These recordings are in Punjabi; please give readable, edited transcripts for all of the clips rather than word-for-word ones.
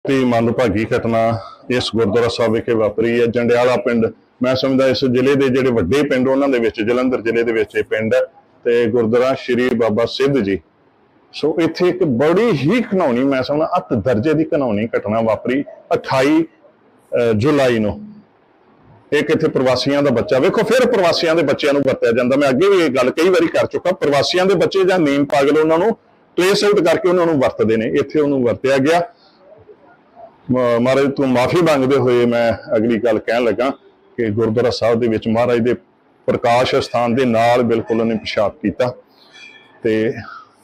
ਤੇ ਮੰਦਭਾਗੀ ਘਟਨਾ ਇਸ ਗੁਰਦੁਆਰਾ ਸਾਹਿਬ ਵਿਖੇ ਵਾਪਰੀ ਹੈ। ਜੰਡਿਆਲਾ ਪਿੰਡ ਮੈਂ ਸਮਝਦਾ ਇਸ ਜ਼ਿਲ੍ਹੇ ਦੇ ਜਿਹੜੇ ਵੱਡੇ ਪਿੰਡ ਉਹਨਾਂ ਦੇ ਵਿੱਚ ਜਲੰਧਰ ਜ਼ਿਲ੍ਹੇ ਦੇ ਵਿੱਚ ਇਹ ਪਿੰਡ ਹੈ ਤੇ ਗੁਰਦੁਆਰਾ ਸ਼੍ਰੀ ਬਾਬਾ ਸਿੱਧ ਜੀ। ਸੋ ਇੱਥੇ ਇੱਕ ਬੜੀ ਹੀ ਘਿਨਾਉਣੀ ਮੈਂ ਸਮਝਦਾ ਅੱਤ ਦਰਜੇ ਦੀ ਘਿਨਾਉਣੀ ਘਟਨਾ ਵਾਪਰੀ 28 ਜੁਲਾਈ ਨੂੰ। ਇੱਕ ਇੱਥੇ ਪ੍ਰਵਾਸੀਆਂ ਦਾ ਬੱਚਾ, ਵੇਖੋ ਫਿਰ ਪ੍ਰਵਾਸੀਆਂ ਦੇ ਬੱਚਿਆਂ ਨੂੰ ਵਰਤਿਆ ਜਾਂਦਾ। ਮੈਂ ਅੱਗੇ ਵੀ ਇਹ ਗੱਲ ਕਈ ਵਾਰੀ ਕਰ ਚੁੱਕਾ, ਪ੍ਰਵਾਸੀਆਂ ਦੇ ਬੱਚੇ ਜਾਂ ਨੀਮ ਪਾਗਲ ਉਹਨਾਂ ਨੂੰ ਟ੍ਰੇਸ ਆਊਟ ਕਰਕੇ ਉਹਨਾਂ ਨੂੰ ਵਰਤਦੇ ਨੇ, ਇੱਥੇ ਉਹਨੂੰ ਵਰਤਿਆ ਗਿਆ। ਮਹਾਰਾਜ ਤੋਂ ਮਾਫੀ ਮੰਗਦੇ ਹੋਏ ਮੈਂ ਅਗਲੀ ਗੱਲ ਕਹਿਣ ਲੱਗਾ ਕਿ ਗੁਰਦੁਆਰਾ ਸਾਹਿਬ ਦੇ ਵਿੱਚ ਮਹਾਰਾਜ ਦੇ ਪ੍ਰਕਾਸ਼ ਸਥਾਨ ਦੇ ਨਾਲ ਬਿਲਕੁਲ ਉਹਨੇ ਪਿਸ਼ਾਬ ਕੀਤਾ ਤੇ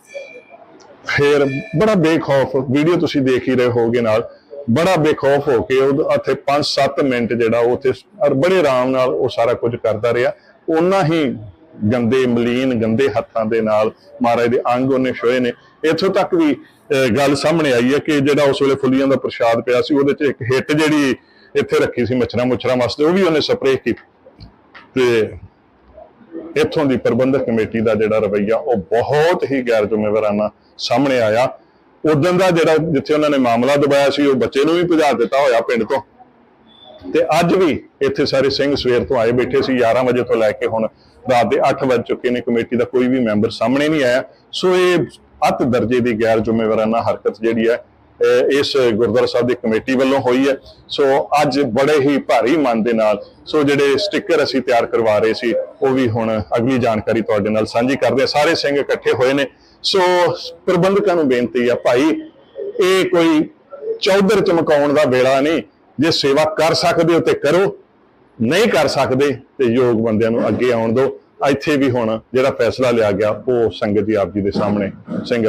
ਫਿਰ ਬੜਾ ਬੇਖੌਫ, ਵੀਡੀਓ ਤੁਸੀਂ ਦੇਖ ਹੀ ਰਹੇ ਹੋਗੇ ਨਾਲ, ਬੜਾ ਬੇਖੌਫ ਹੋ ਕੇ ਉਹ ਉੱਥੇ 5-7 ਮਿੰਟ ਜਿਹੜਾ ਉੱਥੇ ਬੜੇ ਆਰਾਮ ਨਾਲ ਉਹ ਸਾਰਾ ਕੁਝ ਕਰਦਾ ਰਿਹਾ। ਉਹਨਾਂ ਹੀ ਗੰਦੇ ਮਲੀਨ ਗੰਦੇ ਹੱਥਾਂ ਦੇ ਨਾਲ ਮਹਾਰਾਜ ਦੇ ਅੰਗ ਉਹਨੇ ਛੋਏ ਨੇ। ਇੱਥੋਂ ਤੱਕ ਵੀ ਗੱਲ ਸਾਹਮਣੇ ਆਈ ਹੈ ਕਿ ਜਿਹੜਾ ਉਸ ਵੇਲੇ ਫੁੱਲੀਆਂ ਦਾ ਪ੍ਰਸ਼ਾਦ ਪਿਆ ਸੀ ਉਹਦੇ 'ਚ ਇੱਕ ਹਿੱਟ ਜਿਹੜੀ ਇੱਥੇ ਰੱਖੀ ਸੀ ਮੱਛਰਾਂ ਵਾਸਤੇ, ਉਹ ਵੀ ਉਹਨੇ ਸਪਰੇਅ ਕੀਤੀ। ਤੇ ਇੱਥੋਂ ਦੀ ਪ੍ਰਬੰਧਕ ਕਮੇਟੀ ਦਾ ਜਿਹੜਾ ਰਵੱਈਆ ਉਹ ਬਹੁਤ ਹੀ ਗੈਰ ਜ਼ਿੰਮੇਵਾਰਾਨਾ ਸਾਹਮਣੇ ਆਇਆ। ਉਦੋਂ ਦਾ ਜਿਹੜਾ ਜਿੱਥੇ ਉਹਨਾਂ ਨੇ ਮਾਮਲਾ ਦਬਾਇਆ ਸੀ ਉਹ ਬੱਚੇ ਨੂੰ ਵੀ ਭਜਾ ਦਿੱਤਾ ਹੋਇਆ ਪਿੰਡ ਤੋਂ। ਤੇ ਅੱਜ ਵੀ ਇੱਥੇ ਸਾਰੇ ਸਿੰਘ ਸਵੇਰ ਤੋਂ ਆਏ ਬੈਠੇ ਸੀ, 11 ਵਜੇ ਤੋਂ ਲੈ ਕੇ ਹੁਣ ਰਾਤ ਦੇ 8 ਵੱਜ ਚੁੱਕੇ ਨੇ, ਕਮੇਟੀ ਦਾ ਕੋਈ ਵੀ ਮੈਂਬਰ ਸਾਹਮਣੇ ਨਹੀਂ ਆਇਆ। ਸੋ ਇਹ ਅੱਤ ਦਰਜੇ ਦੀ ਗੈਰ ਜ਼ਿੰਮੇਵਾਰਾਨਾ ਹਰਕਤ ਜਿਹੜੀ ਹੈ ਇਸ ਗੁਰਦੁਆਰਾ ਸਾਹਿਬ ਦੀ ਕਮੇਟੀ ਵੱਲੋਂ ਹੋਈ ਹੈ। ਸੋ ਅੱਜ ਬੜੇ ਹੀ ਭਾਰੀ ਮਨ ਦੇ ਨਾਲ ਸੋ ਜਿਹੜੇ ਸਟicker ਅਸੀਂ ਤਿਆਰ ਕਰਵਾ ਰਹੇ ਸੀ ਉਹ ਵੀ ਹੁਣ ਅਗਲੀ ਜਾਣਕਾਰੀ ਤੁਹਾਡੇ ਨਾਲ ਸਾਂਝੀ ਕਰਦੇ ਹਾਂ। ਸਾਰੇ ਸਿੰਘ ਇਕੱਠੇ ਹੋਏ ਨੇ। ਸੋ ਪ੍ਰਬੰਧਕਾਂ ਨੂੰ ਬੇਨਤੀ ਆ, ਭਾਈ ਇਹ ਕੋਈ ਚੌਧਰ ਚਮਕਾਉਣ ਦਾ ਵੇਲਾ ਨਹੀਂ। ਜੇ ਸੇਵਾ ਕਰ ਸਕਦੇ ਹੋ ਤੇ ਕਰੋ, ਨਹੀਂ ਕਰ ਸਕਦੇ ਤੇ ਯੋਗ ਬੰਦਿਆਂ ਨੂੰ ਅੱਗੇ ਆਉਣ ਦਿਓ। ਇੱਥੇ ਵੀ ਹੁਣ ਜਿਹੜਾ ਫੈਸਲਾ ਲਿਆ ਗਿਆ ਉਹ ਸੰਗਤ ਜੀ ਆਪ ਜੀ ਦੇ ਸਾਹਮਣੇ ਸਿੰਘ।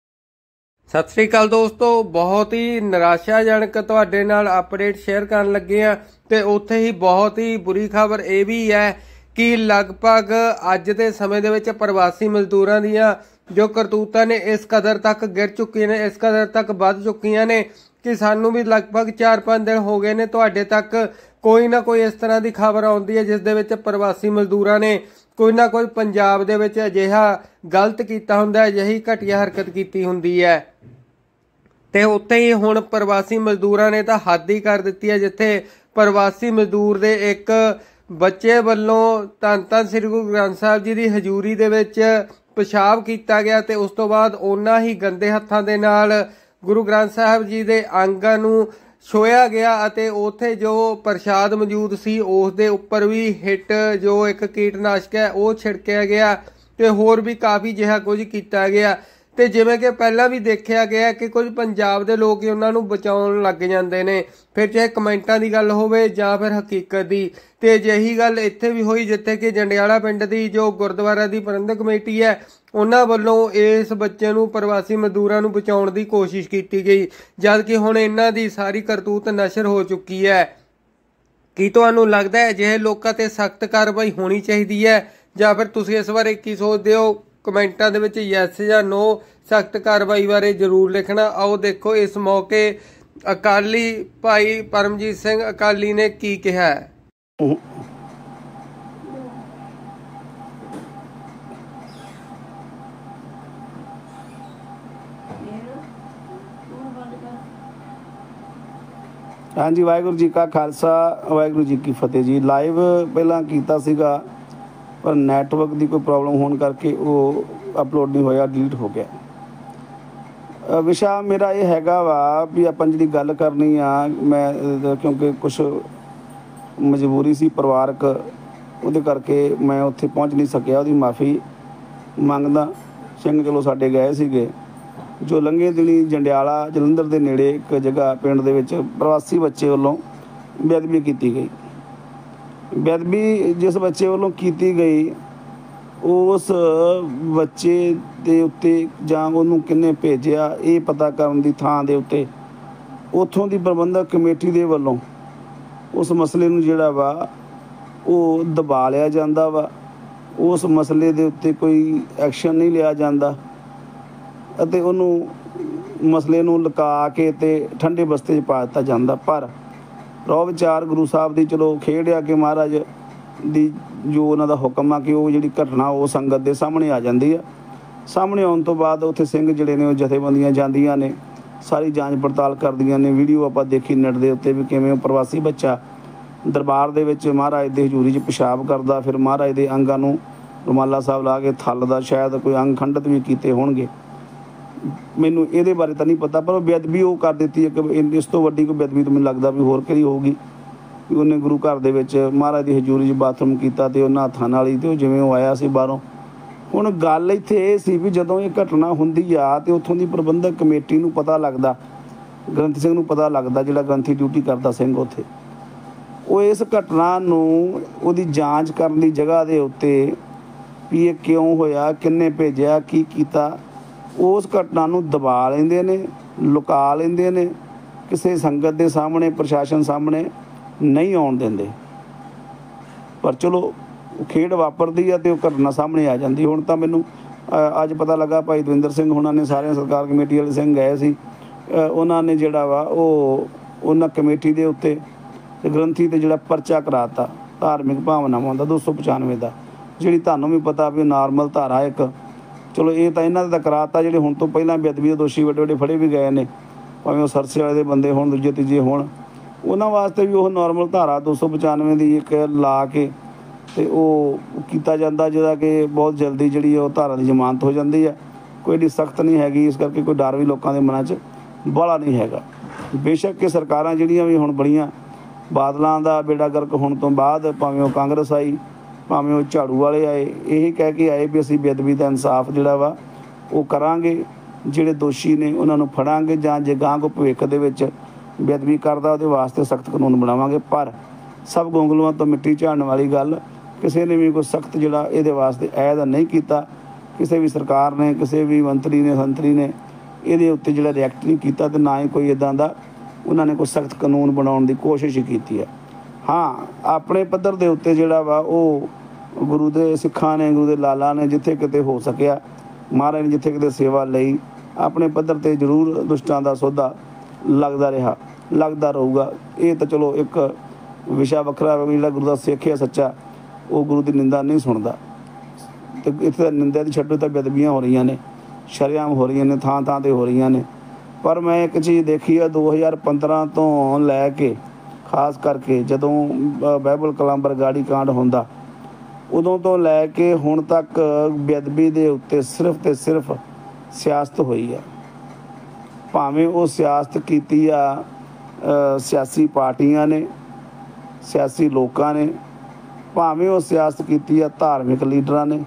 ਸਤਿ ਸ੍ਰੀ ਅਕਾਲ ਦੋਸਤੋ, ਬਹੁਤ ਹੀ ਨਿਰਾਸ਼ਾਜਨਕ ਤੁਹਾਡੇ ਨਾਲ ਅਪਡੇਟ ਸ਼ੇਅਰ ਕਰਨ ਲੱਗੇ ਆ ਤੇ ਉੱਥੇ ਹੀ ਬਹੁਤ ਹੀ ਬੁਰੀ ਖਬਰ ਇਹ ਵੀ ਹੈ ਕਿ ਲਗਭਗ ਅੱਜ ਦੇ ਸਮੇਂ ਦੇ ਵਿੱਚ ਪ੍ਰਵਾਸੀ ਮਜ਼ਦੂਰਾਂ ਦੀਆਂ ਜੋ ਕਰਤੂਤਾਂ ਨੇ ਇਸ ਕਦਰ ਤੱਕ ਗਿਰ ਚੁੱਕੀਆਂ ਨੇ, ਇਸ ਕਦਰ ਤੱਕ ਵੱਧ ਚੁੱਕੀਆਂ ਨੇ ਕਿ ਸਾਨੂੰ ਵੀ ਲਗਭਗ 4-5 ਦਿਨ ਹੋ ਗਏ ਨੇ ਤੁਹਾਡੇ ਤੱਕ ਕੋਈ ਨਾ ਕੋਈ ਇਸ ਤਰ੍ਹਾਂ ਦੀ ਖਬਰ ਆਉਂਦੀ ਹੈ ਜਿਸ ਦੇ ਵਿੱਚ ਪ੍ਰਵਾਸੀ ਮਜ਼ਦੂਰਾਂ ਨੇ ਕੋਈ ਨਾ ਕੋਈ ਪੰਜਾਬ ਦੇ ਵਿੱਚ ਅਜਿਹਾ ਗਲਤ ਕੀਤਾ ਹੁੰਦਾ, ਅਜਿਹੀ ਘਟੀਆ ਹਰਕਤ ਕੀਤੀ ਹੁੰਦੀ ਹੈ। ਤੇ ਉੱਥੇ ਹੀ ਹੁਣ ਪ੍ਰਵਾਸੀ ਮਜ਼ਦੂਰਾਂ ਨੇ ਤਾਂ ਹੱਦ ਹੀ ਕਰ ਦਿੱਤੀ ਹੈ, ਜਿੱਥੇ ਪ੍ਰਵਾਸੀ ਮਜ਼ਦੂਰ ਦੇ ਇੱਕ ਬੱਚੇ ਵੱਲੋਂ ਧੰਨ ਸ੍ਰੀ ਗੁਰੂ ਗ੍ਰੰਥ ਸਾਹਿਬ ਜੀ ਦੀ ਹਜ਼ੂਰੀ ਦੇ ਵਿੱਚ ਪਿਸ਼ਾਬ ਕੀਤਾ ਗਿਆ ਤੇ ਉਸ ਤੋਂ ਬਾਅਦ ਉਹਨਾਂ ਹੀ ਗੰਦੇ ਹੱਥਾਂ ਦੇ ਨਾਲ ਗੁਰੂ ਗ੍ਰੰਥ ਸਾਹਿਬ ਜੀ ਦੇ ਅੰਗਾਂ ਨੂੰ ਛੋਇਆ ਗਿਆ ਅਤੇ ਉੱਥੇ ਜੋ ਪ੍ਰਸ਼ਾਦ ਮੌਜੂਦ ਸੀ ਉਸ ਦੇ ਉੱਪਰ ਵੀ ਹਿੱਟ ਜੋ ਇੱਕ ਕੀਟਨਾਸ਼ਕ ਹੈ ਉਹ ਛਿੜਕਿਆ ਗਿਆ ਤੇ ਹੋਰ ਵੀ ਕਾਫੀ ਜਿਹਾ ਕੁਝ ਕੀਤਾ ਗਿਆ। ਤੇ ਜਿਵੇਂ ਕਿ ਪਹਿਲਾਂ ਵੀ ਦੇਖਿਆ ਗਿਆ ਕਿ ਕੁਝ ਪੰਜਾਬ ਦੇ ਲੋਕ ਹੀ ਉਹਨਾਂ ਨੂੰ ਬਚਾਉਣ ਲੱਗ ਜਾਂਦੇ ਨੇ, ਫਿਰ ਚਾਹੇ ਕਮੈਂਟਾਂ ਦੀ ਗੱਲ ਹੋਵੇ ਜਾਂ ਫਿਰ ਹਕੀਕਤ ਦੀ। ਤੇ ਅਜਿਹੀ ਗੱਲ ਇੱਥੇ ਵੀ ਹੋਈ ਜਿੱਥੇ ਕਿ ਜੰਡਿਆਲਾ ਪਿੰਡ ਦੀ ਜੋ ਗੁਰਦੁਆਰਾ ਦੀ ਪ੍ਰਬੰਧਕ ਕਮੇਟੀ ਹੈ ਉਹਨਾਂ ਵੱਲੋਂ ਇਸ ਬੱਚੇ ਨੂੰ ਪ੍ਰਵਾਸੀ ਮਜ਼ਦੂਰਾਂ ਨੂੰ ਬਚਾਉਣ ਦੀ ਕੋਸ਼ਿਸ਼ ਕੀਤੀ ਗਈ, ਜਦ ਕਿ ਹੁਣ ਇਹਨਾਂ ਦੀ ਸਾਰੀ ਕਰਤੂਤ ਨਸ਼ਰ ਹੋ ਚੁੱਕੀ ਹੈ। ਕੀ ਤੁਹਾਨੂੰ ਲੱਗਦਾ ਹੈ ਅਜਿਹੇ ਲੋਕਾਂ ਤੇ ਸਖਤ ਕਾਰਵਾਈ ਹੋਣੀ ਚਾਹੀਦੀ ਹੈ ਜਾਂ ਫਿਰ ਤੁਸੀਂ ਇਸ ਬਾਰੇ ਕੀ ਸੋਚਦੇ ਹੋ? ਕਮੈਂਟਾਂ ਦੇ ਵਿੱਚ ਯੈਸ ਜਾਂ ਨੋ ਸਖਤ ਕਾਰਵਾਈ ਬਾਰੇ ਜ਼ਰੂਰ ਲਿਖਣਾ। ਆਓ ਦੇਖੋ ਇਸ ਮੌਕੇ ਅਕਾਲੀ ਭਾਈ ਪਰਮਜੀਤ ਸਿੰਘ ਅਕਾਲੀ ਨੇ ਕੀ ਕਿਹਾ ਹੈ। ਹਾਂਜੀ, ਵਾਹਿਗੁਰੂ ਜੀ ਕਾ ਖਾਲਸਾ ਵਾਹਿਗੁਰੂ ਜੀ ਕੀ ਫਤਿਹ ਜੀ। ਲਾਈਵ ਪਹਿਲਾਂ ਕੀਤਾ ਸੀਗਾ ਪਰ ਨੈਟਵਰਕ ਦੀ ਕੋਈ ਪ੍ਰੋਬਲਮ ਹੋਣ ਕਰਕੇ ਉਹ ਅਪਲੋਡ ਨਹੀਂ ਹੋਇਆ, ਡਿਲੀਟ ਹੋ ਗਿਆ। ਵਿਸ਼ਾ ਮੇਰਾ ਇਹ ਹੈਗਾ ਵਾ ਵੀ ਆਪਾਂ ਜਿਹੜੀ ਗੱਲ ਕਰਨੀ ਆ, ਮੈਂ ਕਿਉਂਕਿ ਕੁਛ ਮਜਬੂਰੀ ਸੀ ਪਰਿਵਾਰਕ, ਉਹਦੇ ਕਰਕੇ ਮੈਂ ਉੱਥੇ ਪਹੁੰਚ ਨਹੀਂ ਸਕਿਆ, ਉਹਦੀ ਮਾਫੀ ਮੰਗਦਾ। ਸਿੰਘ ਚਲੋ ਸਾਡੇ ਗਏ ਸੀਗੇ ਜੋ ਲੰਘੇ ਦਿਨੀ ਜੰਡਿਆਲਾ ਜਲੰਧਰ ਦੇ ਨੇੜੇ ਇੱਕ ਜਗ੍ਹਾ ਪਿੰਡ ਦੇ ਵਿੱਚ ਪ੍ਰਵਾਸੀ ਬੱਚੇ ਵੱਲੋਂ ਬੇਅਦਬੀ ਕੀਤੀ ਗਈ। ਬੇਅਦਬੀ ਜਿਸ ਬੱਚੇ ਵੱਲੋਂ ਕੀਤੀ ਗਈ ਉਸ ਬੱਚੇ ਦੇ ਉੱਤੇ ਜਾਂ ਉਹਨੂੰ ਕਿਹਨੇ ਭੇਜਿਆ ਇਹ ਪਤਾ ਕਰਨ ਦੀ ਥਾਂ ਦੇ ਉੱਤੇ ਉੱਥੋਂ ਦੀ ਪ੍ਰਬੰਧਕ ਕਮੇਟੀ ਦੇ ਵੱਲੋਂ ਉਸ ਮਸਲੇ ਨੂੰ ਜਿਹੜਾ ਵਾ ਉਹ ਦਬਾ ਲਿਆ ਜਾਂਦਾ ਵਾ। ਉਸ ਮਸਲੇ ਦੇ ਉੱਤੇ ਕੋਈ ਐਕਸ਼ਨ ਨਹੀਂ ਲਿਆ ਜਾਂਦਾ ਅਤੇ ਉਹਨੂੰ ਮਸਲੇ ਨੂੰ ਲੁਕਾ ਕੇ ਤੇ ਠੰਡੇ ਬਸਤੇ 'ਚ ਪਾ ਦਿੱਤਾ ਜਾਂਦਾ। ਪਰ ਰੋਹ ਵਿਚਾਰ ਗੁਰੂ ਸਾਹਿਬ ਦੀ ਚਲੋ ਖੇਡ ਆ ਕਿ ਮਹਾਰਾਜ ਦੀ ਜੋ ਉਹਨਾਂ ਦਾ ਹੁਕਮ ਆ ਕਿ ਉਹ ਜਿਹੜੀ ਘਟਨਾ ਉਹ ਸੰਗਤ ਦੇ ਸਾਹਮਣੇ ਆ ਜਾਂਦੀ ਆ। ਸਾਹਮਣੇ ਆਉਣ ਤੋਂ ਬਾਅਦ ਉੱਥੇ ਸਿੰਘ ਜਿਹੜੇ ਨੇ ਉਹ ਜਥੇਬੰਦੀਆਂ ਜਾਂਦੀਆਂ ਨੇ ਸਾਰੀ ਜਾਂਚ ਪੜਤਾਲ ਕਰਦੀਆਂ ਨੇ। ਵੀਡੀਓ ਆਪਾਂ ਦੇਖੀ ਨੈਟ ਦੇ ਉੱਤੇ ਵੀ ਕਿਵੇਂ ਉਹ ਪ੍ਰਵਾਸੀ ਬੱਚਾ ਦਰਬਾਰ ਦੇ ਵਿੱਚ ਮਹਾਰਾਜ ਦੇ ਹਜ਼ੂਰੀ 'ਚ ਪਿਸ਼ਾਬ ਕਰਦਾ, ਫਿਰ ਮਹਾਰਾਜ ਦੇ ਅੰਗਾਂ ਨੂੰ ਰੁਮਾਲਾ ਸਾਹਿਬ ਲਾ ਕੇ ਥੱਲਦਾ, ਸ਼ਾਇਦ ਕੋਈ ਅੰਗ ਖੰਡਿਤ ਵੀ ਕੀਤੇ ਹੋਣਗੇ। ਮੈਨੂੰ ਇਹਦੇ ਬਾਰੇ ਤਾਂ ਨਹੀਂ ਪਤਾ, ਪਰ ਉਹ ਬੇਅਦਬੀ ਉਹ ਕਰ ਦਿੱਤੀ ਹੈ ਕਿ ਇਸ ਤੋਂ ਵੱਡੀ ਕੋਈ ਬੇਅਦਬੀ ਤਾਂ ਮੈਨੂੰ ਲੱਗਦਾ ਵੀ ਹੋਰ ਕਿਹੜੀ ਹੋਊਗੀ। ਵੀ ਉਹਨੇ ਗੁਰੂ ਘਰ ਦੇ ਵਿੱਚ ਮਹਾਰਾਜ ਦੀ ਹਜ਼ੂਰੀ 'ਚ ਬਾਥਰੂਮ ਕੀਤਾ ਅਤੇ ਉਹਨਾਂ ਹੱਥਾਂ ਨਾਲ ਹੀ, ਅਤੇ ਉਹ ਜਿਵੇਂ ਉਹ ਆਇਆ ਸੀ ਬਾਹਰੋਂ। ਹੁਣ ਗੱਲ ਇੱਥੇ ਇਹ ਸੀ ਵੀ ਜਦੋਂ ਇਹ ਘਟਨਾ ਹੁੰਦੀ ਆ ਅਤੇ ਉੱਥੋਂ ਦੀ ਪ੍ਰਬੰਧਕ ਕਮੇਟੀ ਨੂੰ ਪਤਾ ਲੱਗਦਾ, ਗ੍ਰੰਥੀ ਸਿੰਘ ਨੂੰ ਪਤਾ ਲੱਗਦਾ, ਜਿਹੜਾ ਗ੍ਰੰਥੀ ਡਿਊਟੀ ਕਰਦਾ ਸਿੰਘ ਉੱਥੇ, ਉਹ ਇਸ ਘਟਨਾ ਨੂੰ ਉਹਦੀ ਜਾਂਚ ਕਰਨ ਦੀ ਜਗ੍ਹਾ ਦੇ ਉੱਤੇ ਵੀ ਇਹ ਕਿਉਂ ਹੋਇਆ, ਕਿਹਨੇ ਭੇਜਿਆ, ਕੀ ਕੀਤਾ, ਉਸ ਘਟਨਾ ਨੂੰ ਦਬਾ ਲੈਂਦੇ ਨੇ, ਲੁਕਾ ਲੈਂਦੇ ਨੇ, ਕਿਸੇ ਸੰਗਤ ਦੇ ਸਾਹਮਣੇ, ਪ੍ਰਸ਼ਾਸਨ ਸਾਹਮਣੇ ਨਹੀਂ ਆਉਣ ਦਿੰਦੇ। ਪਰ ਚਲੋ ਖੇਡ ਵਾਪਰਦੀ ਆ ਅਤੇ ਉਹ ਘਟਨਾ ਸਾਹਮਣੇ ਆ ਜਾਂਦੀ। ਹੁਣ ਤਾਂ ਮੈਨੂੰ ਅੱਜ ਪਤਾ ਲੱਗਾ ਭਾਈ ਦਵਿੰਦਰ ਸਿੰਘ ਹੁਣਾਂ ਨੇ, ਸਾਰਿਆਂ ਸਰਕਾਰ ਕਮੇਟੀ ਵਾਲੇ ਸਿੰਘ ਗਏ ਸੀ, ਉਹਨਾਂ ਨੇ ਜਿਹੜਾ ਵਾ ਉਹ ਉਹਨਾਂ ਕਮੇਟੀ ਦੇ ਉੱਤੇ ਗ੍ਰੰਥੀ 'ਤੇ ਜਿਹੜਾ ਪਰਚਾ ਕਰਾਤਾ ਧਾਰਮਿਕ ਭਾਵਨਾਵਾਂ ਦਾ 295 ਦਾ, ਜਿਹੜੀ ਤੁਹਾਨੂੰ ਵੀ ਪਤਾ ਵੀ ਨਾਰਮਲ ਧਾਰਾ ਇੱਕ। ਚਲੋ ਇਹ ਤਾਂ ਇਹਨਾਂ ਦਾ ਤਾਂ ਕਰਾਤਾ, ਜਿਹੜੇ ਹੁਣ ਤੋਂ ਪਹਿਲਾਂ ਬੇਅਦਬੀ ਦੇ ਦੋਸ਼ੀ ਵੱਡੇ ਵੱਡੇ ਫੜੇ ਵੀ ਗਏ ਨੇ, ਭਾਵੇਂ ਉਹ ਸਰਸੇ ਵਾਲੇ ਦੇ ਬੰਦੇ ਹੋਣ, ਦੂਜੇ ਤੀਜੇ ਹੋਣ, ਉਹਨਾਂ ਵਾਸਤੇ ਵੀ ਉਹ ਨਾਰਮਲ ਧਾਰਾ 295 ਦੀ ਇੱਕ ਲਾ ਕੇ ਅਤੇ ਉਹ ਕੀਤਾ ਜਾਂਦਾ, ਜਿਹਦਾ ਕਿ ਬਹੁਤ ਜਲਦੀ ਜਿਹੜੀ ਉਹ ਧਾਰਾ ਦੀ ਜ਼ਮਾਨਤ ਹੋ ਜਾਂਦੀ ਹੈ। ਕੋਈ ਏਡੀ ਸਖਤ ਨਹੀਂ ਹੈਗੀ, ਇਸ ਕਰਕੇ ਕੋਈ ਡਰ ਵੀ ਲੋਕਾਂ ਦੇ ਮਨਾਂ 'ਚ ਬਾਹਲਾ ਨਹੀਂ ਹੈਗਾ। ਬੇਸ਼ੱਕ ਕਿ ਸਰਕਾਰਾਂ ਜਿਹੜੀਆਂ ਵੀ ਹੁਣ ਬਣੀਆਂ, ਬਾਦਲਾਂ ਦਾ ਬੇੜਾ ਗਰਕ ਹੋਣ ਤੋਂ ਬਾਅਦ, ਭਾਵੇਂ ਉਹ ਕਾਂਗਰਸ ਆਈ, ਭਾਵੇਂ ਉਹ ਝਾੜੂ ਵਾਲੇ ਆਏ, ਇਹ ਕਹਿ ਕੇ ਆਏ ਵੀ ਅਸੀਂ ਬੇਅਦਬੀ ਦਾ ਇਨਸਾਫ ਜਿਹੜਾ ਵਾ ਉਹ ਕਰਾਂਗੇ, ਜਿਹੜੇ ਦੋਸ਼ੀ ਨੇ ਉਹਨਾਂ ਨੂੰ ਫੜਾਂਗੇ, ਜਾਂ ਜੇ ਗਾਂ ਕੋ ਭਵਿੱਖ ਦੇ ਵਿੱਚ ਬੇਅਦਬੀ ਕਰਦਾ ਉਹਦੇ ਵਾਸਤੇ ਸਖਤ ਕਾਨੂੰਨ ਬਣਾਵਾਂਗੇ। ਪਰ ਸਭ ਗੋਂਗਲੂਆਂ ਤੋਂ ਮਿੱਟੀ ਝਾੜਨ ਵਾਲੀ ਗੱਲ, ਕਿਸੇ ਨੇ ਵੀ ਕੋਈ ਸਖਤ ਜਿਹੜਾ ਇਹਦੇ ਵਾਸਤੇ ਐਦ ਨਹੀਂ ਕੀਤਾ। ਕਿਸੇ ਵੀ ਸਰਕਾਰ ਨੇ, ਕਿਸੇ ਵੀ ਮੰਤਰੀ ਨੇ, ਸੰਤਰੀ ਨੇ ਇਹਦੇ ਉੱਤੇ ਜਿਹੜਾ ਰਿਐਕਟ ਨਹੀਂ ਕੀਤਾ, ਅਤੇ ਨਾ ਹੀ ਕੋਈ ਇੱਦਾਂ ਦਾ ਉਹਨਾਂ ਨੇ ਕੋਈ ਸਖਤ ਕਾਨੂੰਨ ਬਣਾਉਣ ਦੀ ਕੋਸ਼ਿਸ਼ ਕੀਤੀ ਹੈ। ਹਾਂ, ਆਪਣੇ ਪੱਧਰ ਦੇ ਉੱਤੇ ਜਿਹੜਾ ਵਾ ਉਹ ਗੁਰੂ ਦੇ ਸਿੱਖਾਂ ਨੇ, ਗੁਰੂ ਦੇ ਲਾਲਾਂ ਨੇ ਜਿੱਥੇ ਕਿਤੇ ਹੋ ਸਕਿਆ, ਮਹਾਰਾਜ ਨੇ ਜਿੱਥੇ ਕਿਤੇ ਸੇਵਾ ਲਈ, ਆਪਣੇ ਪੱਧਰ 'ਤੇ ਜ਼ਰੂਰ ਦੁਸ਼ਟਾਂ ਦਾ ਸੌਦਾ ਲੱਗਦਾ ਰਿਹਾ, ਲੱਗਦਾ ਰਹੂਗਾ। ਇਹ ਤਾਂ ਚਲੋ ਇੱਕ ਵਿਸ਼ਾ ਵੱਖਰਾ, ਜਿਹੜਾ ਗੁਰੂ ਦਾ ਸਿੱਖ ਹੈ ਸੱਚਾ, ਉਹ ਗੁਰੂ ਦੀ ਨਿੰਦਾ ਨਹੀਂ ਸੁਣਦਾ। ਅਤੇ ਇੱਥੇ ਤਾਂ ਨਿੰਦਾ ਦੀ ਛੱਡੋ, ਤਾਂ ਬੇਅਦਬੀਆਂ ਹੋ ਰਹੀਆਂ ਨੇ, ਸ਼ਰੇਆਮ ਹੋ ਰਹੀਆਂ ਨੇ, ਥਾਂ ਥਾਂ 'ਤੇ ਹੋ ਰਹੀਆਂ ਨੇ। ਪਰ ਮੈਂ ਇੱਕ ਚੀਜ਼ ਦੇਖੀ ਆ, 2015 ਤੋਂ ਲੈ ਕੇ ਖਾਸ ਕਰਕੇ ਜਦੋਂ ਬਾਈਬਲ ਕਲੰਬਰ ਗਾੜੀ ਕਾਂਡ ਹੁੰਦਾ, ਉਦੋਂ ਤੋਂ ਲੈ ਕੇ ਹੁਣ ਤੱਕ ਬੇਅਦਬੀ ਦੇ ਉੱਤੇ ਸਿਰਫ ਅਤੇ ਸਿਰਫ ਸਿਆਸਤ ਹੋਈ ਆ। ਭਾਵੇਂ ਉਹ ਸਿਆਸਤ ਕੀਤੀ ਆ ਸਿਆਸੀ ਪਾਰਟੀਆਂ ਨੇ, ਸਿਆਸੀ ਲੋਕਾਂ ਨੇ, ਭਾਵੇਂ ਉਹ ਸਿਆਸਤ ਕੀਤੀ ਆ ਧਾਰਮਿਕ ਲੀਡਰਾਂ ਨੇ,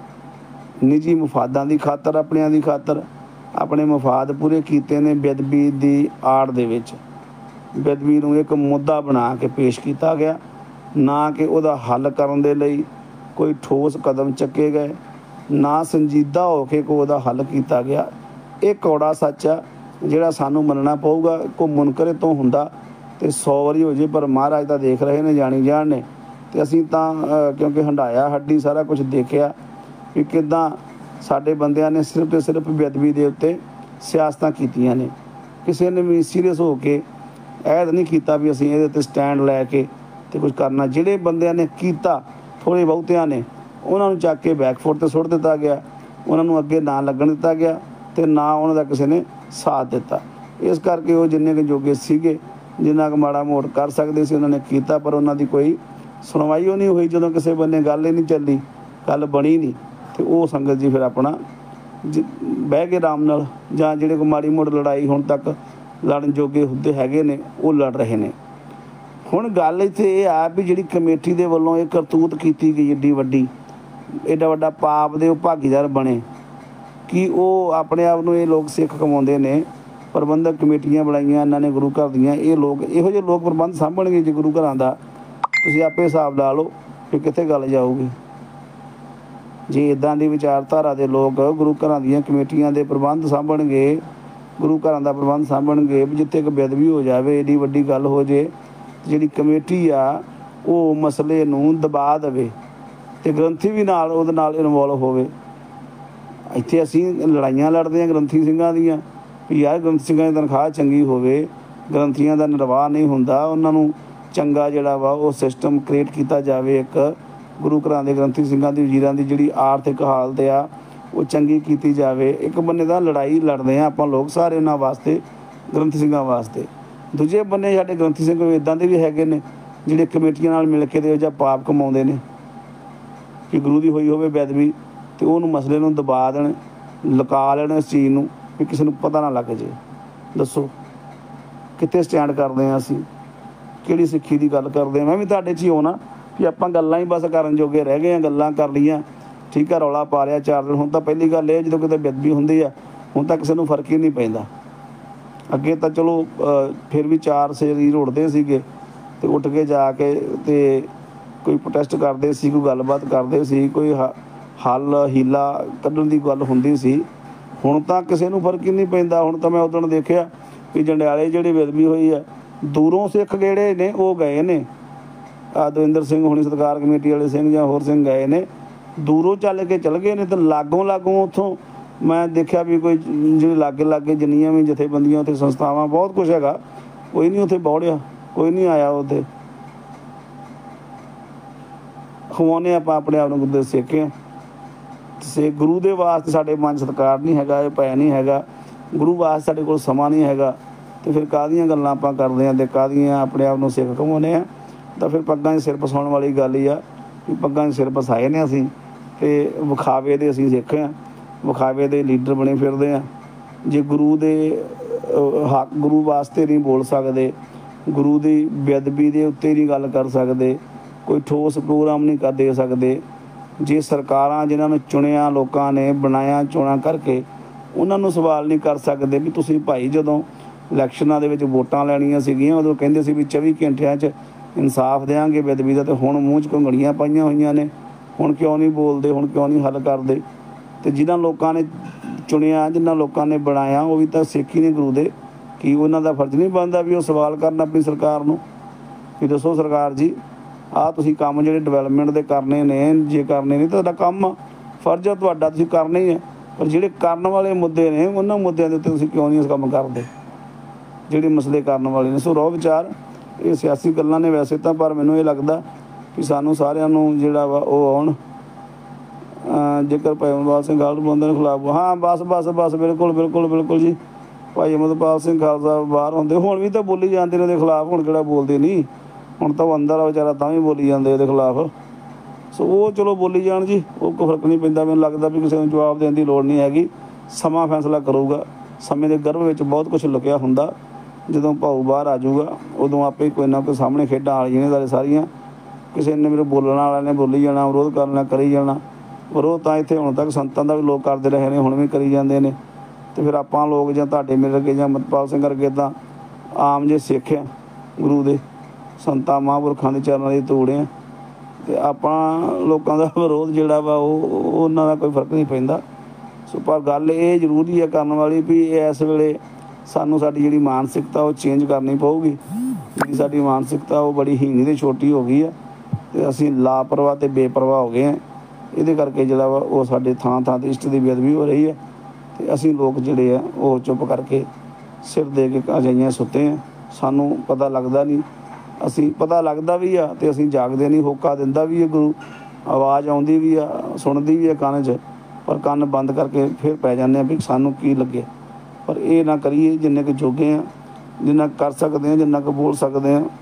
ਨਿੱਜੀ ਮਫਾਦਾਂ ਦੀ ਖਾਤਰ, ਆਪਣਿਆਂ ਦੀ ਖਾਤਰ ਆਪਣੇ ਮਫਾਦ ਪੂਰੇ ਕੀਤੇ ਨੇ। ਬੇਅਦਬੀ ਦੀ ਆੜ ਦੇ ਵਿੱਚ ਬੇਅਦਬੀ ਨੂੰ ਇੱਕ ਮੁੱਦਾ ਬਣਾ ਕੇ ਪੇਸ਼ ਕੀਤਾ ਗਿਆ, ਨਾ ਕਿ ਉਹਦਾ ਹੱਲ ਕਰਨ ਦੇ ਲਈ ਕੋਈ ਠੋਸ ਕਦਮ ਚੱਕੇ ਗਏ, ਨਾ ਸੰਜੀਦਾ ਹੋ ਕੇ ਕੋਈ ਉਹਦਾ ਹੱਲ ਕੀਤਾ ਗਿਆ। ਇਹ ਕੌੜਾ ਸੱਚ ਆ ਜਿਹੜਾ ਸਾਨੂੰ ਮੰਨਣਾ ਪਊਗਾ। ਕੋਈ ਮੁਨਕਰੇ ਤੋਂ ਹੁੰਦਾ ਅਤੇ 100 ਵਾਰੀ ਹੋ ਜੇ, ਪਰ ਮਹਾਰਾਜ ਤਾਂ ਦੇਖ ਰਹੇ ਨੇ, ਜਾਣੀ ਜਾਣ ਨੇ। ਅਤੇ ਅਸੀਂ ਤਾਂ ਕਿਉਂਕਿ ਹੰਢਾਇਆ ਹੱਡੀ ਸਾਰਾ ਕੁਝ ਦੇਖਿਆ ਵੀ ਕਿੱਦਾਂ ਸਾਡੇ ਬੰਦਿਆਂ ਨੇ ਸਿਰਫ ਅਤੇ ਸਿਰਫ ਬੇਅਦਬੀ ਦੇ ਉੱਤੇ ਸਿਆਸਤਾਂ ਕੀਤੀਆਂ ਨੇ। ਕਿਸੇ ਨੇ ਵੀ ਸੀਰੀਅਸ ਹੋ ਕੇ ਐਦ ਨਹੀਂ ਕੀਤਾ ਵੀ ਅਸੀਂ ਇਹਦੇ 'ਤੇ ਸਟੈਂਡ ਲੈ ਕੇ ਅਤੇ ਕੁਝ ਕਰਨਾ। ਜਿਹੜੇ ਬੰਦਿਆਂ ਨੇ ਕੀਤਾ, ਥੋੜ੍ਹੇ ਬਹੁਤਿਆਂ ਨੇ, ਉਹਨਾਂ ਨੂੰ ਚੱਕ ਕੇ ਬੈਕਫੁੱਟ 'ਤੇ ਸੁੱਟ ਦਿੱਤਾ ਗਿਆ, ਉਹਨਾਂ ਨੂੰ ਅੱਗੇ ਨਾ ਲੱਗਣ ਦਿੱਤਾ ਗਿਆ, ਅਤੇ ਨਾ ਉਹਨਾਂ ਦਾ ਕਿਸੇ ਨੇ ਸਾਥ ਦਿੱਤਾ। ਇਸ ਕਰਕੇ ਉਹ ਜਿੰਨੇ ਕੁ ਜੋਗੇ ਸੀਗੇ, ਜਿੰਨਾ ਕੁ ਮਾੜਾ ਮੋੜ ਕਰ ਸਕਦੇ ਸੀ, ਉਹਨਾਂ ਨੇ ਕੀਤਾ, ਪਰ ਉਹਨਾਂ ਦੀ ਕੋਈ ਸੁਣਵਾਈ ਉਹ ਨਹੀਂ ਹੋਈ। ਜਦੋਂ ਕਿਸੇ ਬੰਨੇ ਗੱਲ ਹੀ ਨਹੀਂ ਚੱਲੀ, ਗੱਲ ਬਣੀ ਨਹੀਂ, ਅਤੇ ਉਹ ਸੰਗਤ ਜੀ ਫਿਰ ਆਪਣਾ ਬਹਿ ਕੇ ਆਰਾਮ ਨਾਲ, ਜਾਂ ਜਿਹੜੇ ਕੋਈ ਮਾੜੀ ਮੋੜ ਲੜਾਈ ਹੁਣ ਤੱਕ ਲੜਨ ਜੋਗੇ ਹੁੰਦੇ ਹੈਗੇ ਨੇ, ਉਹ ਲੜ ਰਹੇ ਨੇ। ਹੁਣ ਗੱਲ ਇੱਥੇ ਇਹ ਆ ਵੀ ਜਿਹੜੀ ਕਮੇਟੀ ਦੇ ਵੱਲੋਂ ਇਹ ਕਰਤੂਤ ਕੀਤੀ ਗਈ, ਏਡੀ ਵੱਡੀ, ਐਡਾ ਵੱਡਾ ਪਾਪ ਦੇ ਉਹ ਭਾਗੀਦਾਰ ਬਣੇ ਕਿ ਉਹ ਆਪਣੇ ਆਪ ਨੂੰ ਇਹ ਲੋਕ ਸਿੱਖ ਕਮਾਉਂਦੇ ਨੇ। ਪ੍ਰਬੰਧਕ ਕਮੇਟੀਆਂ ਬਣਾਈਆਂ ਇਹਨਾਂ ਨੇ ਗੁਰੂ ਘਰ ਦੀਆਂ। ਇਹ ਲੋਕ, ਇਹੋ ਜਿਹੇ ਲੋਕ ਪ੍ਰਬੰਧ ਸਾਂਭਣਗੇ ਜੇ ਗੁਰੂ ਘਰਾਂ ਦਾ, ਤੁਸੀਂ ਆਪੇ ਹਿਸਾਬ ਲਾ ਲਓ ਕਿ ਕਿੱਥੇ ਗੱਲ ਜਾਊਗੀ। ਜੇ ਇੱਦਾਂ ਦੀ ਵਿਚਾਰਧਾਰਾ ਦੇ ਲੋਕ ਗੁਰੂ ਘਰਾਂ ਦੀਆਂ ਕਮੇਟੀਆਂ ਦੇ ਪ੍ਰਬੰਧ ਸਾਂਭਣਗੇ, ਗੁਰੂ ਘਰਾਂ ਦਾ ਪ੍ਰਬੰਧ ਸਾਂਭਣਗੇ, ਜਿੱਥੇ ਇੱਕ ਬੇਅਦਬੀ ਹੋ ਜਾਵੇ, ਏਡੀ ਵੱਡੀ ਗੱਲ ਹੋ ਜੇ, ਜਿਹੜੀ ਕਮੇਟੀ ਆ ਉਹ ਮਸਲੇ ਨੂੰ ਦਬਾ ਦੇਵੇ ਅਤੇ ਗ੍ਰੰਥੀ ਵੀ ਨਾਲ ਉਹਦੇ ਨਾਲ ਇਨਵੋਲਵ ਹੋਵੇ। ਇੱਥੇ ਅਸੀਂ ਲੜਾਈਆਂ ਲੜਦੇ ਹਾਂ ਗ੍ਰੰਥੀ ਸਿੰਘਾਂ ਦੀਆਂ ਵੀ ਯਾਰ ਗ੍ਰੰਥੀ ਸਿੰਘਾਂ ਦੀ ਤਨਖਾਹ ਚੰਗੀ ਹੋਵੇ, ਗ੍ਰੰਥੀਆਂ ਦਾ ਨਿਰਵਾਹ ਨਹੀਂ ਹੁੰਦਾ, ਉਹਨਾਂ ਨੂੰ ਚੰਗਾ ਜਿਹੜਾ ਵਾ ਉਹ ਸਿਸਟਮ ਕ੍ਰੀਏਟ ਕੀਤਾ ਜਾਵੇ। ਇੱਕ ਗੁਰੂ ਘਰਾਂ ਦੇ ਗ੍ਰੰਥੀ ਸਿੰਘਾਂ ਦੀ, ਵਜ਼ੀਰਾਂ ਦੀ ਜਿਹੜੀ ਆਰਥਿਕ ਹਾਲਤ ਆ ਉਹ ਚੰਗੀ ਕੀਤੀ ਜਾਵੇ। ਇੱਕ ਬੰਨੇ ਦਾ ਲੜਾਈ ਲੜਦੇ ਹਾਂ ਆਪਾਂ ਲੋਕ ਸਾਰੇ ਉਹਨਾਂ ਵਾਸਤੇ ਗ੍ਰੰਥੀ ਸਿੰਘਾਂ ਵਾਸਤੇ। ਦੂਜੇ ਬੰਨੇ ਸਾਡੇ ਗ੍ਰੰਥੀ ਸਿੰਘ ਇੱਦਾਂ ਦੇ ਵੀ ਹੈਗੇ ਨੇ ਜਿਹੜੇ ਕਮੇਟੀਆਂ ਨਾਲ ਮਿਲ ਕੇ ਤੇ ਇਹੋ ਜਿਹਾ ਪਾਪ ਕਮਾਉਂਦੇ ਨੇ ਕਿ ਗੁਰੂ ਦੀ ਹੋਈ ਹੋਵੇ ਬੇਅਦਬੀ ਅਤੇ ਉਹਨੂੰ ਮਸਲੇ ਨੂੰ ਦਬਾ ਦੇਣ, ਲੁਕਾ ਲੈਣ ਇਸ ਚੀਜ਼ ਨੂੰ ਵੀ ਕਿਸੇ ਨੂੰ ਪਤਾ ਨਾ ਲੱਗ ਜੇ। ਦੱਸੋ ਕਿੱਥੇ ਸਟੈਂਡ ਕਰਦੇ ਹਾਂ ਅਸੀਂ, ਕਿਹੜੀ ਸਿੱਖੀ ਦੀ ਗੱਲ ਕਰਦੇ ਹਾਂ? ਮੈਂ ਵੀ ਤੁਹਾਡੇ 'ਚ ਹੀ ਹੋਣਾ ਕਿ ਆਪਾਂ ਗੱਲਾਂ ਹੀ ਬਸ ਕਰਨ ਜੋਗੇ ਰਹਿ ਗਏ ਹਾਂ, ਗੱਲਾਂ ਕਰ ਲਈਆਂ, ਠੀਕ ਆ, ਰੌਲਾ ਪਾ ਲਿਆ 4 ਦਿਨ। ਹੁਣ ਤਾਂ ਪਹਿਲੀ ਗੱਲ ਇਹ ਜਦੋਂ ਕਿਤੇ ਬੇਅਦਬੀ ਹੁੰਦੀ ਆ ਹੁਣ ਤਾਂ ਕਿਸੇ ਨੂੰ ਫਰਕ ਹੀ ਨਹੀਂ ਪੈਂਦਾ। ਅੱਗੇ ਤਾਂ ਚਲੋ ਫਿਰ ਵੀ 4 ਸਰੀਰ ਉੱਠਦੇ ਸੀਗੇ ਅਤੇ ਉੱਠ ਕੇ ਜਾ ਕੇ ਅਤੇ ਕੋਈ ਪ੍ਰੋਟੈਸਟ ਕਰਦੇ ਸੀ, ਕੋਈ ਗੱਲਬਾਤ ਕਰਦੇ ਸੀ, ਕੋਈ ਹੱਲ ਹੀਲਾ ਕੱਢਣ ਦੀ ਗੱਲ ਹੁੰਦੀ ਸੀ। ਹੁਣ ਤਾਂ ਕਿਸੇ ਨੂੰ ਫਰਕ ਹੀ ਨਹੀਂ ਪੈਂਦਾ। ਹੁਣ ਤਾਂ ਮੈਂ ਉਦੋਂ ਦੇਖਿਆ ਵੀ ਜੰਡਿਆਲੇ ਜਿਹੜੀ ਬੇਅਦਬੀ ਹੋਈ ਆ, ਦੂਰੋਂ ਸਿੱਖ ਜਿਹੜੇ ਨੇ ਉਹ ਗਏ ਨੇ, ਦਵਿੰਦਰ ਸਿੰਘ ਹੋਣੀ ਸਤਿਕਾਰ ਕਮੇਟੀ ਵਾਲੇ ਸਿੰਘ ਜਾਂ ਹੋਰ ਸਿੰਘ ਗਏ ਨੇ, ਦੂਰੋਂ ਚੱਲ ਕੇ ਚਲ ਗਏ ਨੇ। ਅਤੇ ਲਾਗੋਂ ਉੱਥੋਂ ਮੈਂ ਦੇਖਿਆ ਵੀ ਕੋਈ ਜਿਹੜੇ ਲਾਗੇ ਜਿੰਨੀਆਂ ਵੀ ਜਥੇਬੰਦੀਆਂ ਉੱਥੇ ਸੰਸਥਾਵਾਂ ਬਹੁਤ ਕੁਛ ਹੈਗਾ, ਕੋਈ ਨਹੀਂ ਉੱਥੇ ਬੌੜਿਆ, ਕੋਈ ਨਹੀਂ ਆਇਆ ਉੱਥੇ। ਖਵਾਉਂਦੇ ਆਪਾਂ ਆਪਣੇ ਆਪ ਨੂੰ ਗੁਰੂ ਸਿੱਖ ਹਾਂ। ਗੁਰੂ ਦੇ ਵਾਸਤੇ ਸਾਡੇ ਮਨ ਸਤਿਕਾਰ ਨਹੀਂ ਹੈਗਾ, ਇਹ ਭੈ ਨਹੀਂ ਹੈਗਾ, ਗੁਰੂ ਵਾਸਤੇ ਸਾਡੇ ਕੋਲ ਸਮਾਂ ਨਹੀਂ ਹੈਗਾ, ਅਤੇ ਫਿਰ ਕਾਹਦੀਆਂ ਗੱਲਾਂ ਆਪਾਂ ਕਰਦੇ ਹਾਂ ਅਤੇ ਕਾਹਦੀਆਂ ਆਪਣੇ ਆਪ ਨੂੰ ਸਿੱਖ ਕਹਾਉਂਦੇ ਹਾਂ। ਤਾਂ ਫਿਰ ਪੱਗਾਂ 'ਚ ਸਿਰ ਪਸਾਉਣ ਵਾਲੀ ਗੱਲ ਹੀ ਆ ਵੀ ਪੱਗਾਂ 'ਚ ਸਿਰ ਪਸਾਏ ਨੇ ਅਸੀਂ, ਅਤੇ ਵਿਖਾਵੇ ਦੇ ਅਸੀਂ ਸਿੱਖ ਹਾਂ, ਵਿਖਾਵੇ ਦੇ ਲੀਡਰ ਬਣੇ ਫਿਰਦੇ ਹਾਂ। ਜੇ ਗੁਰੂ ਦੇ ਗੁਰੂ ਵਾਸਤੇ ਨਹੀਂ ਬੋਲ ਸਕਦੇ, ਗੁਰੂ ਦੀ ਬੇਅਦਬੀ ਦੇ ਉੱਤੇ ਨਹੀਂ ਗੱਲ ਕਰ ਸਕਦੇ, ਕੋਈ ਠੋਸ ਪ੍ਰੋਗਰਾਮ ਨਹੀਂ ਦੇ ਸਕਦੇ, ਜੇ ਸਰਕਾਰਾਂ ਜਿਨ੍ਹਾਂ ਨੂੰ ਚੁਣਿਆ ਲੋਕਾਂ ਨੇ ਬਣਾਇਆ ਚੋਣਾਂ ਕਰਕੇ ਉਹਨਾਂ ਨੂੰ ਸਵਾਲ ਨਹੀਂ ਕਰ ਸਕਦੇ ਵੀ ਤੁਸੀਂ ਭਾਈ ਜਦੋਂ ਇਲੈਕਸ਼ਨਾਂ ਦੇ ਵਿੱਚ ਵੋਟਾਂ ਲੈਣੀਆਂ ਸੀਗੀਆਂ ਉਦੋਂ ਕਹਿੰਦੇ ਸੀ ਵੀ 24 ਘੰਟਿਆਂ 'ਚ ਇਨਸਾਫ ਦਿਆਂਗੇ ਬੇਅਦਬੀ ਦਾ, ਅਤੇ ਹੁਣ ਮੂੰਹ 'ਚ ਘੁੰਗਣੀਆਂ ਪਾਈਆਂ ਹੋਈਆਂ ਨੇ, ਹੁਣ ਕਿਉਂ ਨਹੀਂ ਬੋਲਦੇ, ਹੁਣ ਕਿਉਂ ਨਹੀਂ ਹੱਲ ਕਰਦੇ? ਅਤੇ ਜਿਨ੍ਹਾਂ ਲੋਕਾਂ ਨੇ ਚੁਣਿਆ, ਜਿਨ੍ਹਾਂ ਲੋਕਾਂ ਨੇ ਬਣਾਇਆ, ਉਹ ਵੀ ਤਾਂ ਸਿੱਖ ਹੀ ਨੇ ਗੁਰੂ ਦੇ। ਕੀ ਉਹਨਾਂ ਦਾ ਫਰਜ਼ ਨਹੀਂ ਬਣਦਾ ਵੀ ਉਹ ਸਵਾਲ ਕਰਨ ਆਪਣੀ ਸਰਕਾਰ ਨੂੰ ਵੀ ਦੱਸੋ ਸਰਕਾਰ ਜੀ ਆਹ ਤੁਸੀਂ ਕੰਮ ਜਿਹੜੇ ਡਿਵੈਲਪਮੈਂਟ ਦੇ ਕਰਨੇ ਨੇ, ਜੇ ਕਰਨੇ ਨਹੀਂ ਤੁਹਾਡਾ ਕੰਮ ਆ, ਫਰਜ਼ ਆ ਤੁਹਾਡਾ, ਤੁਸੀਂ ਕਰਨੇ ਹੀ ਆ, ਪਰ ਜਿਹੜੇ ਕਰਨ ਵਾਲੇ ਮੁੱਦੇ ਨੇ ਉਹਨਾਂ ਮੁੱਦਿਆਂ ਦੇ ਉੱਤੇ ਤੁਸੀਂ ਕਿਉਂ ਨਹੀਂ ਇਸ ਕੰਮ ਕਰਦੇ ਜਿਹੜੇ ਮਸਲੇ ਕਰਨ ਵਾਲੇ ਨੇ? ਸੋ ਰੋਹ ਵਿਚਾਰ ਇਹ ਸਿਆਸੀ ਗੱਲਾਂ ਨੇ ਵੈਸੇ ਤਾਂ, ਪਰ ਮੈਨੂੰ ਇਹ ਲੱਗਦਾ ਕਿ ਸਾਨੂੰ ਸਾਰਿਆਂ ਨੂੰ ਜਿਹੜਾ ਵਾ ਉਹ ਆਉਣ ਜੇਕਰ ਭਾਈ ਅਮਰਪਾਲ ਸਿੰਘ ਖਾਲਸਾ ਬੰਦੇ ਦੇ ਖਿਲਾਫ। ਹਾਂ ਬਸ ਬਿਲਕੁਲ ਜੀ। ਭਾਈ ਅਮਰਪਾਲ ਸਿੰਘ ਖਾਲਸਾ ਬਾਹਰ ਹੁੰਦੇ ਹੁਣ ਵੀ ਤਾਂ ਬੋਲੀ ਜਾਂਦੇ ਨੇ ਉਹਦੇ ਖਿਲਾਫ, ਹੁਣ ਕਿਹੜਾ ਬੋਲਦੇ ਨਹੀਂ, ਹੁਣ ਤਾਂ ਉਹ ਅੰਦਰ ਆ ਵਿਚਾਰਾ ਤਾਂ ਵੀ ਬੋਲੀ ਜਾਂਦੇ ਉਹਦੇ ਖਿਲਾਫ। ਸੋ ਉਹ ਚਲੋ ਬੋਲੀ ਜਾਣ ਜੀ, ਉਹ ਕੋਈ ਫਰਕ ਨਹੀਂ ਪੈਂਦਾ। ਮੈਨੂੰ ਲੱਗਦਾ ਵੀ ਕਿਸੇ ਨੂੰ ਜਵਾਬ ਦੇਣ ਦੀ ਲੋੜ ਨਹੀਂ ਹੈਗੀ, ਸਮਾਂ ਫੈਸਲਾ ਕਰੂਗਾ। ਸਮੇਂ ਦੇ ਗਰਭ ਵਿੱਚ ਬਹੁਤ ਕੁਛ ਲੁਕਿਆ ਹੁੰਦਾ, ਜਦੋਂ ਭਾਊ ਬਾਹਰ ਆ ਜਾਊਗਾ ਉਦੋਂ ਆਪੇ ਕੋਈ ਨਾ ਕੋਈ ਸਾਹਮਣੇ ਖੇਡਾਂ ਆ ਜਾਣੀਆਂ ਸਾਰੇ ਸਾਰੀਆਂ। ਕਿਸੇ ਨੇ ਮੇਰੇ ਬੋਲਣ ਵਾਲਿਆਂ ਨੇ ਬੋਲੀ ਜਾਣਾ, ਵਿਰੋਧ ਕਰਨਾ ਕਰੀ ਜਾਣਾ। ਵਿਰੋਧ ਤਾਂ ਇੱਥੇ ਹੁਣ ਤੱਕ ਸੰਤਾਂ ਦਾ ਵੀ ਲੋਕ ਕਰਦੇ ਰਹੇ ਨੇ, ਹੁਣ ਵੀ ਕਰੀ ਜਾਂਦੇ ਨੇ। ਅਤੇ ਫਿਰ ਆਪਾਂ ਲੋਕ ਜਾਂ ਤੁਹਾਡੇ ਮੇਰੇ ਵਰਗੇ ਜਾਂ ਅਮਰਪਾਲ ਸਿੰਘ ਵਰਗੇ ਤਾਂ ਆਮ ਜੇ ਸਿੱਖ ਆ ਗੁਰੂ ਦੇ, ਸੰਤਾਂ ਮਹਾਂਪੁਰਖਾਂ ਦੇ ਚਰਨਾਂ ਦੀ ਧੂੜ ਆ, ਅਤੇ ਆਪਾਂ ਲੋਕਾਂ ਦਾ ਵਿਰੋਧ ਜਿਹੜਾ ਵਾ ਉਹ ਉਹਨਾਂ ਦਾ ਕੋਈ ਫਰਕ ਨਹੀਂ ਪੈਂਦਾ। ਸੋ ਪਰ ਗੱਲ ਇਹ ਜ਼ਰੂਰੀ ਹੈ ਕਰਨ ਵਾਲੀ ਵੀ ਇਸ ਵੇਲੇ ਸਾਨੂੰ ਸਾਡੀ ਜਿਹੜੀ ਮਾਨਸਿਕਤਾ ਉਹ ਚੇਂਜ ਕਰਨੀ ਪਊਗੀ। ਜਿਹੜੀ ਸਾਡੀ ਮਾਨਸਿਕਤਾ ਉਹ ਬੜੀ ਹੀਣੀ ਅਤੇ ਛੋਟੀ ਹੋ ਗਈ ਆ, ਅਤੇ ਅਸੀਂ ਲਾਪਰਵਾਹ ਅਤੇ ਬੇਪਰਵਾਹ ਹੋ ਗਏ ਹਾਂ। ਇਹਦੇ ਕਰਕੇ ਜਿਹੜਾ ਵਾ ਉਹ ਸਾਡੇ ਥਾਂ 'ਤੇ ਇਸ਼ਟ ਦੀ ਬੇਅਦਬੀ ਹੋ ਰਹੀ ਹੈ, ਅਤੇ ਅਸੀਂ ਲੋਕ ਜਿਹੜੇ ਆ ਉਹ ਚੁੱਪ ਕਰਕੇ ਸਿਰ ਦੇ ਕੇ ਅਜਾਈਆਂ ਸੁੱਤੇ ਹਾਂ। ਸਾਨੂੰ ਪਤਾ ਲੱਗਦਾ ਨਹੀਂ, ਅਸੀਂ ਪਤਾ ਲੱਗਦਾ ਵੀ ਆ ਅਤੇ ਅਸੀਂ ਜਾਗਦੇ ਨਹੀਂ। ਹੋਕਾ ਦਿੰਦਾ ਵੀ ਹੈ ਗੁਰੂ, ਆਵਾਜ਼ ਆਉਂਦੀ ਵੀ ਆ, ਸੁਣਦੀ ਵੀ ਆ ਕੰਨ 'ਚ, ਪਰ ਕੰਨ ਬੰਦ ਕਰਕੇ ਫਿਰ ਪੈ ਜਾਂਦੇ ਹਾਂ ਵੀ ਸਾਨੂੰ ਕੀ ਲੱਗੇ। ਪਰ ਇਹ ਨਾ ਕਰੀਏ, ਜਿੰਨੇ ਕੁ ਜੋਗੇ ਹਾਂ, ਜਿੰਨਾ ਕਰ ਸਕਦੇ ਹਾਂ, ਜਿੰਨਾ ਕੁ ਬੋਲ ਸਕਦੇ ਹਾਂ,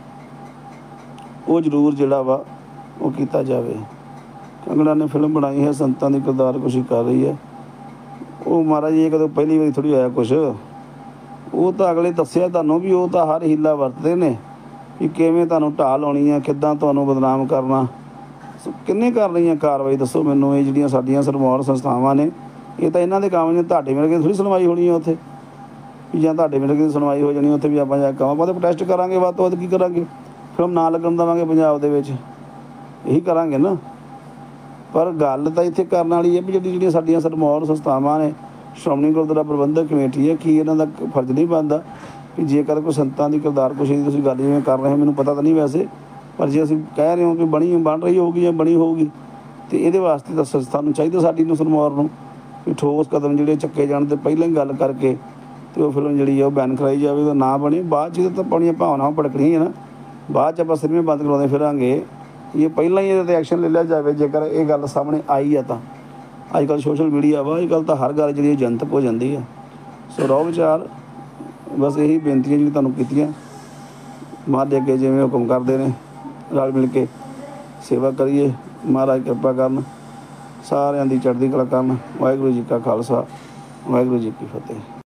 ਉਹ ਜ਼ਰੂਰ ਜਿਹੜਾ ਵਾ ਉਹ ਕੀਤਾ ਜਾਵੇ। ਕੰਗੜਾ ਨੇ ਫਿਲਮ ਬਣਾਈ ਹੈ, ਸੰਤਾਂ ਦੀ ਕਿਰਦਾਰਕੁਸ਼ੀ ਕਰ ਰਹੀ ਹੈ। ਉਹ ਮਹਾਰਾਜ ਇਹ ਕਦੋਂ ਪਹਿਲੀ ਵਾਰੀ ਥੋੜ੍ਹੀ ਹੋਇਆ ਕੁਛ, ਉਹ ਤਾਂ ਅਗਲੇ ਦੱਸਿਆ ਤੁਹਾਨੂੰ ਵੀ ਉਹ ਤਾਂ ਹਰ ਹੀਲਾ ਵਰਤਦੇ ਨੇ ਕਿ ਕਿਵੇਂ ਤੁਹਾਨੂੰ ਢਾਹ ਲਾਉਣੀ ਆ, ਕਿੱਦਾਂ ਤੁਹਾਨੂੰ ਬਦਨਾਮ ਕਰਨਾ। ਸੋ ਕਿੰਨੇ ਕਰ ਰਹੀਆਂ ਕਾਰਵਾਈ ਦੱਸੋ ਮੈਨੂੰ? ਇਹ ਜਿਹੜੀਆਂ ਸਾਡੀਆਂ ਸਰਮੌਰ ਸੰਸਥਾਵਾਂ ਨੇ ਇਹ ਤਾਂ ਇਹਨਾਂ ਦੇ ਕੰਮ ਨੇ। ਤੁਹਾਡੇ ਮਿਲ ਕੇ ਥੋੜ੍ਹੀ ਸੁਣਵਾਈ ਹੋਣੀ ਆ ਉੱਥੇ, ਵੀ ਜਾਂ ਤੁਹਾਡੇ ਮਿਲ ਕੇ ਸੁਣਵਾਈ ਹੋ ਜਾਣੀ ਉੱਥੇ ਵੀ ਆਪਾਂ ਜਾ ਕੇ ਆਪਾਂ ਤਾਂ ਪ੍ਰੋਟੈਸਟ ਕਰਾਂਗੇ, ਵੱਧ ਤੋਂ ਵੱਧ ਕੀ ਕਰਾਂਗੇ? ਫਿਲਮ ਨਾ ਲੱਗਣ ਦੇਵਾਂਗੇ ਪੰਜਾਬ ਦੇ ਵਿੱਚ, ਇਹੀ ਕਰਾਂਗੇ ਨਾ। ਪਰ ਗੱਲ ਤਾਂ ਇੱਥੇ ਕਰਨ ਵਾਲੀ ਹੈ ਵੀ ਜਿਹੜੀਆਂ ਸਾਡੀਆਂ ਸਰਮੌਰ ਸੰਸਥਾਵਾਂ ਨੇ, ਸ਼੍ਰੋਮਣੀ ਗੁਰਦੁਆਰਾ ਪ੍ਰਬੰਧਕ ਕਮੇਟੀ ਹੈ, ਕੀ ਇਹਨਾਂ ਦਾ ਫਰਜ਼ ਨਹੀਂ ਬਣਦਾ ਕਿ ਜੇਕਰ ਕੋਈ ਸੰਤਾਂ ਦੀ ਕਿਰਦਾਰਕੁਸ਼ੀ ਦੀ ਤੁਸੀਂ ਗੱਲ ਜਿਵੇਂ ਕਰ ਰਹੇ ਹੋ, ਮੈਨੂੰ ਪਤਾ ਤਾਂ ਨਹੀਂ ਵੈਸੇ, ਪਰ ਜੇ ਅਸੀਂ ਕਹਿ ਰਹੇ ਹੋ ਕਿ ਬਣ ਰਹੀ ਹੋਊਗੀ ਜਾਂ ਬਣੀ ਹੋਊਗੀ, ਅਤੇ ਇਹਦੇ ਵਾਸਤੇ ਤਾਂ ਸੰਸਥਾ ਨੂੰ ਚਾਹੀਦਾ ਸਾਡੀ ਨੂੰ ਸਰਮੌਰ ਨੂੰ ਵੀ ਠੋਸ ਕਦਮ ਜਿਹੜੇ ਚੱਕੇ ਜਾਣ ਅਤੇ ਪਹਿਲਾਂ ਹੀ ਗੱਲ ਕਰਕੇ ਅਤੇ ਉਹ ਫਿਲਮ ਜਿਹੜੀ ਆ ਉਹ ਬੈਨ ਕਰਾਈ ਜਾਵੇ। ਉਹਦਾ ਨਾ ਬਣੇ ਬਾਅਦ 'ਚ ਤਾਂ ਆਪਣੀਆਂ ਭਾਵਨਾਵਾਂ ਭੜਕਣੀਆਂ ਨਾ, ਬਾਅਦ 'ਚ ਆਪਾਂ ਸਿਨੇਮੇ ਬੰਦ ਕਰਾਉਂਦੇ ਫਿਰਾਂਗੇ। ਇਹ ਪਹਿਲਾਂ ਹੀ ਇਹਦੇ 'ਤੇ ਐਕਸ਼ਨ ਲੈ ਲਿਆ ਜਾਵੇ ਜੇਕਰ ਇਹ ਗੱਲ ਸਾਹਮਣੇ ਆਈ ਆ ਤਾਂ। ਅੱਜ ਕੱਲ੍ਹ ਸੋਸ਼ਲ ਮੀਡੀਆ ਵਾ, ਅੱਜ ਕੱਲ੍ਹ ਤਾਂ ਹਰ ਗੱਲ ਜਿਹੜੀ ਜਨਤਕ ਹੋ ਜਾਂਦੀ ਆ। ਸੋ ਰੋਹ ਵਿਚਾਰ ਬਸ ਇਹੀ ਬੇਨਤੀਆਂ ਜਿਹੜੀ ਤੁਹਾਨੂੰ ਕੀਤੀਆਂ। ਮਹਾਰਾਜ ਅੱਗੇ ਜਿਵੇਂ ਹੁਕਮ ਕਰਦੇ ਨੇ ਰਲ ਮਿਲ ਕੇ ਸੇਵਾ ਕਰੀਏ। ਮਹਾਰਾਜ ਕਿਰਪਾ ਕਰਨ, ਸਾਰਿਆਂ ਦੀ ਚੜ੍ਹਦੀ ਕਲਾ ਕਰਨ। ਵਾਹਿਗੁਰੂ ਜੀ ਕਾ ਖਾਲਸਾ, ਵਾਹਿਗੁਰੂ ਜੀ ਕੀ ਫਤਿਹ।